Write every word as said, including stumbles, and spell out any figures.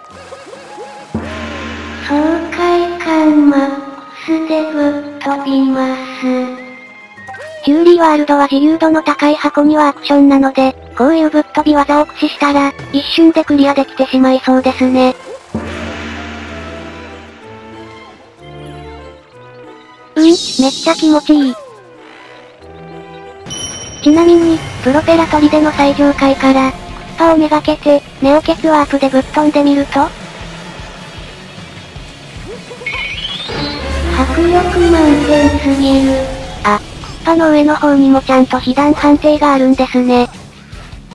爽快感マックスでぶっ飛びます。ジューリーワールドは自由度の高い箱庭アクションなので、こういうぶっ飛び技を駆使したら、一瞬でクリアできてしまいそうですね。うん、めっちゃ気持ちいい。ちなみに、プロペラ砦の最上階から、クスパをめがけて、ネオケツワープでぶっ飛んでみると、迫力満点すぎる。あ、クスパの上の方にもちゃんと被弾判定があるんですね。